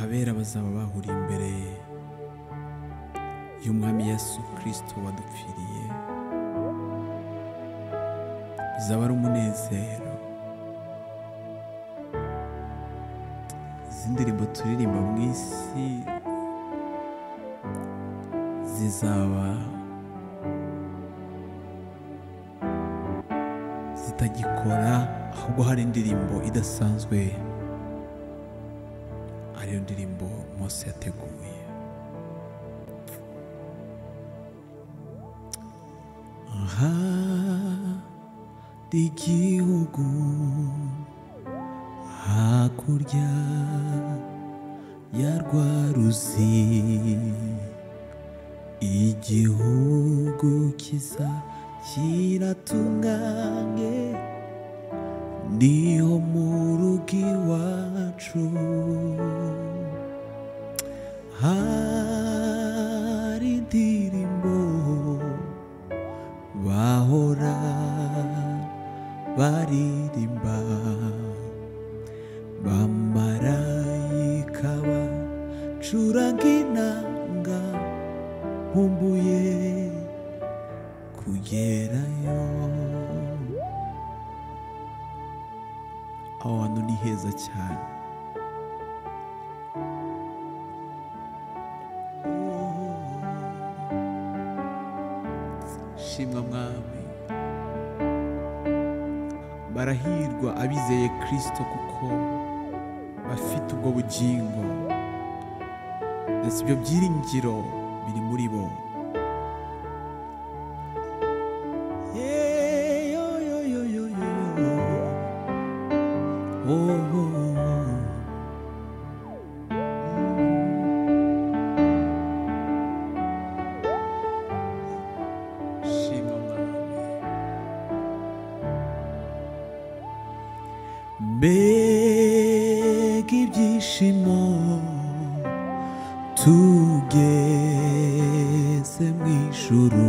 abera bazaba bahuriye imbere y'umwami Yesu Kristo wadupfiriye. Bizaba ari umunezero. Izi ndirimbo turirimba mu isi zizaba zitagikora, ahubwo hari indirimbo idasanzwe, ariyo ndirimbo Mose yateguye. Hari igihugu hakurya ya rwa ruzi, igihugu kiza kiratunganye, niho mu rugo iwacu. Hari indirimbo bahora baririmba, bamarayika bacuranga inanga, nkumbuye kugerayo. Aho hantu ni heza cyane. Shimwa mwami. Barahirwa abizeye Kristo kuko bafite ubwo bugingo, ndetse ibyo byiringiro biri muri bo. Mbega ibyishimo tugeze mu ijuru,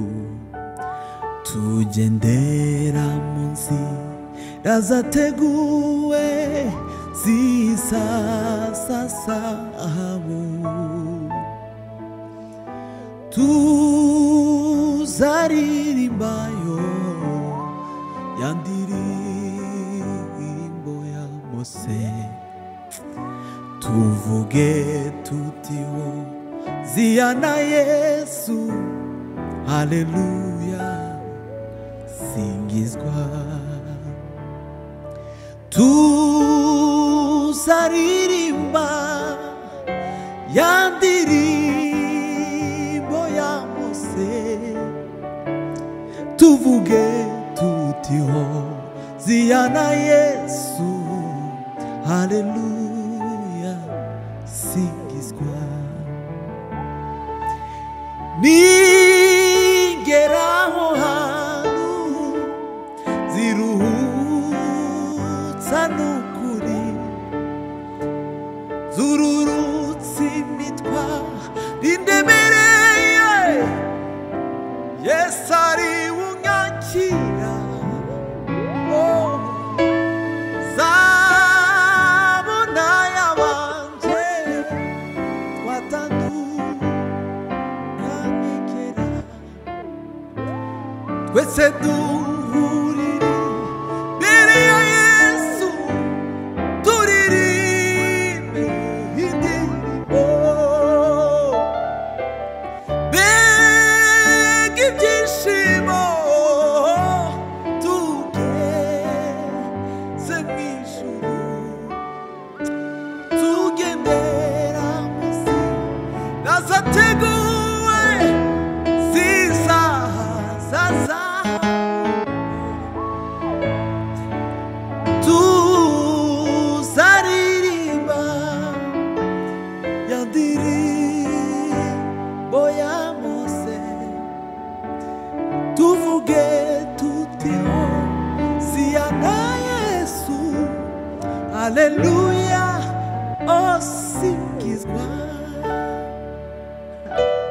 tugendera mu nzira zateguwe zisa zahabu, tuzaririmbayo ya ndirimbo ya Mose, tuvuge tutiho ziyana Yesu, haleluya, singizwa. Tuzaririmba ya ndirimbo ya Mose, tuvuge tutiho ziyana Yesu, haleluya, singizwa. Nigeraho hantu ziruhutsa n'ukuri, zururutsa imitwaro indemereye, Yesu ari unyakira. Zabona yabanje twatandukanyekera, twese duhurire imbere ya Yesu, turirimbe indirimbo. Mbega ibyishimo tugeze mu ijuru, tugendera mu nzira zateguwe zisa zahabu, tuzaririmba ya ndirimbo ya Mose, tuvuge tutiho ziyana Yesu, haleluya, singizwa.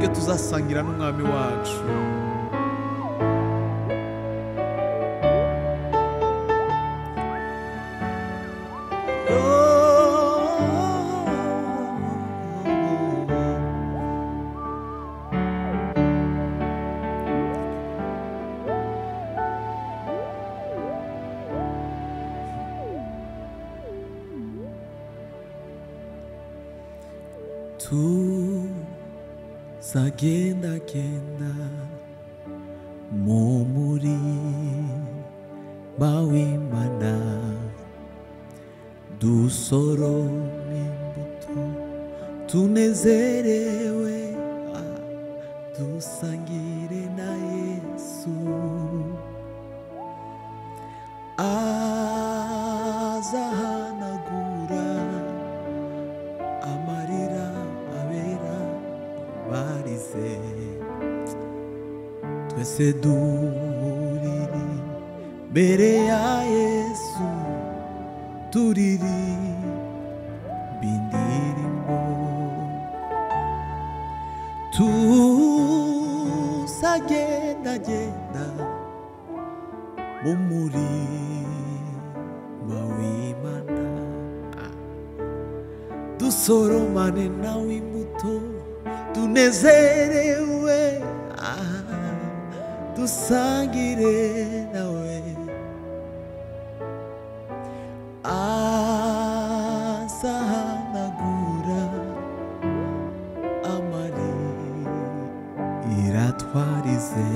twebwe tuzasangira n'umwami wacu. Tuzagendagenda mu murima w'Imana, dusoroma imbuto tunezerewe, dusangire na Yesu. Azahanagura amarira abera barize, twese duriri mbere ya Yesu, turirimba indirimbo. Tuzagendagenda mu murima w'Imana, dusoromane nawe imbuto tunezerewe, dusangire nawe. Azahanagura amarira twarize,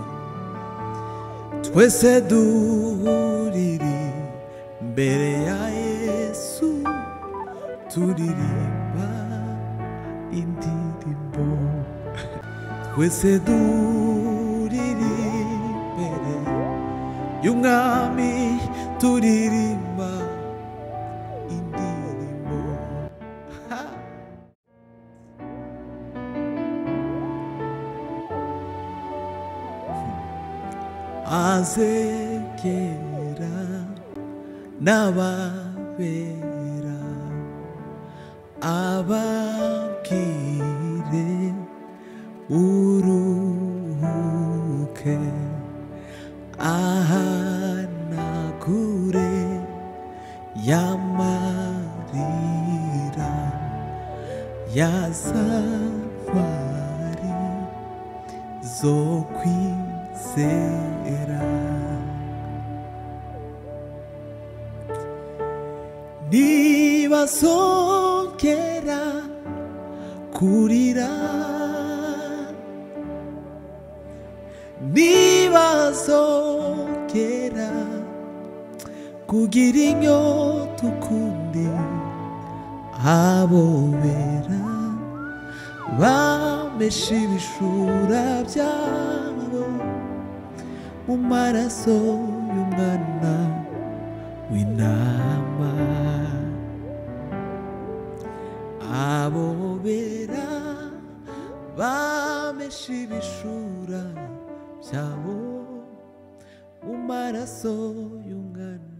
twese duriri mbere ya Yesu, turirimba indirimbo. Twese duriri mbere y'umwami, turirimba indirimbo. Azekera n'ababera, ababwire uruhuke, ahanagure yamarira yazafari zo kwizera. Nibazongera kurira, nibazongera kugira inyota ukundi, abobera bameshe ibishura byabo mu maraso y'umwana w'intama. Abobera bameshe ibishura byabo mu maraso y'umwana